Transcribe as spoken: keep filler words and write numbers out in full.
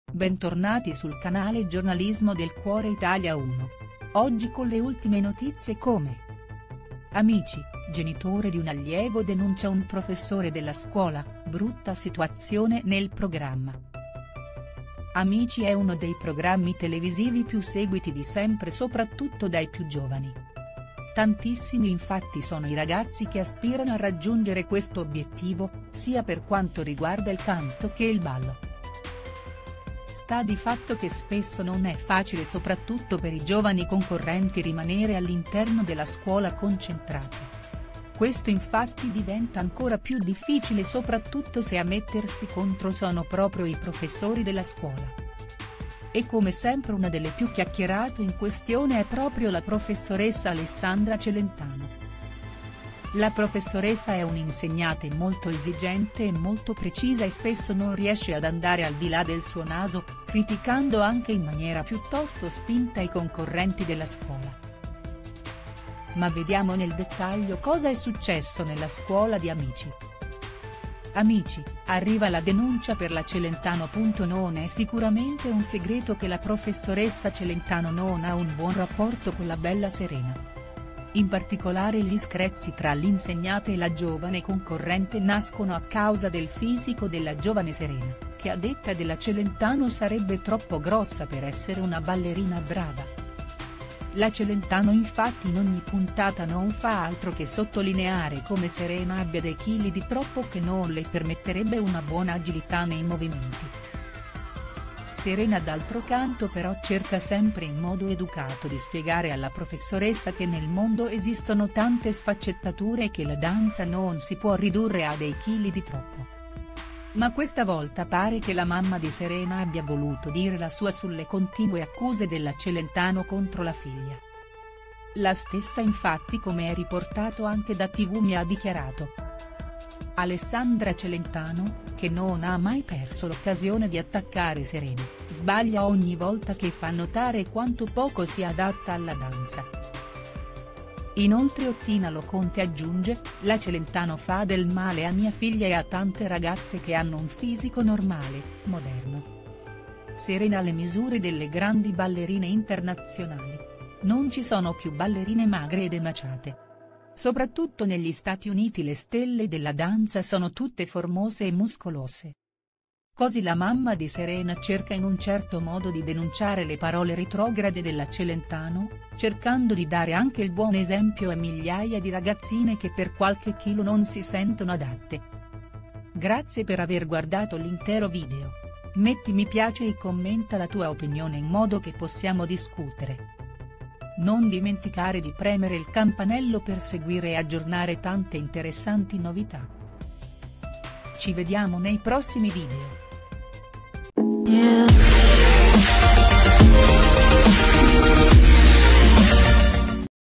Bentornati sul canale Giornalismo del Cuore Italia uno. Oggi con le ultime notizie come Amici, genitore di un allievo denuncia un professore della scuola, brutta situazione nel programma. Amici è uno dei programmi televisivi più seguiti di sempre, soprattutto dai più giovani. Tantissimi infatti sono i ragazzi che aspirano a raggiungere questo obiettivo, sia per quanto riguarda il canto che il ballo. Sta di fatto che spesso non è facile, soprattutto per i giovani concorrenti, rimanere all'interno della scuola concentrati. Questo infatti diventa ancora più difficile soprattutto se a mettersi contro sono proprio i professori della scuola. E come sempre una delle più chiacchierate in questione è proprio la professoressa Alessandra Celentano. La professoressa è un'insegnante molto esigente e molto precisa e spesso non riesce ad andare al di là del suo naso, criticando anche in maniera piuttosto spinta i concorrenti della scuola. Ma vediamo nel dettaglio cosa è successo nella scuola di Amici. Amici, arriva la denuncia per la Celentano. Non è sicuramente un segreto che la professoressa Celentano non ha un buon rapporto con la bella Serena. In particolare gli screzi tra l'insegnante e la giovane concorrente nascono a causa del fisico della giovane Serena, che a detta della Celentano sarebbe troppo grossa per essere una ballerina brava. La Celentano infatti in ogni puntata non fa altro che sottolineare come Serena abbia dei chili di troppo che non le permetterebbe una buona agilità nei movimenti. Serena d'altro canto però cerca sempre in modo educato di spiegare alla professoressa che nel mondo esistono tante sfaccettature e che la danza non si può ridurre a dei chili di troppo. Ma questa volta pare che la mamma di Serena abbia voluto dire la sua sulle continue accuse della Celentano contro la figlia. La stessa infatti, come è riportato anche da tivù, mi ha dichiarato: Alessandra Celentano, che non ha mai perso l'occasione di attaccare Serena, sbaglia ogni volta che fa notare quanto poco sia adatta alla danza. Inoltre Ottina Loconte aggiunge: la Celentano fa del male a mia figlia e a tante ragazze che hanno un fisico normale, moderno. Serena alle misure delle grandi ballerine internazionali. Non ci sono più ballerine magre ed emaciate. Soprattutto negli Stati Uniti le stelle della danza sono tutte formose e muscolose. Così la mamma di Serena cerca in un certo modo di denunciare le parole retrograde della Celentano, cercando di dare anche il buon esempio a migliaia di ragazzine che per qualche chilo non si sentono adatte. Grazie per aver guardato l'intero video. Metti mi piace e commenta la tua opinione in modo che possiamo discutere. Non dimenticare di premere il campanello per seguire e aggiornare tante interessanti novità. Ci vediamo nei prossimi video. Yeah.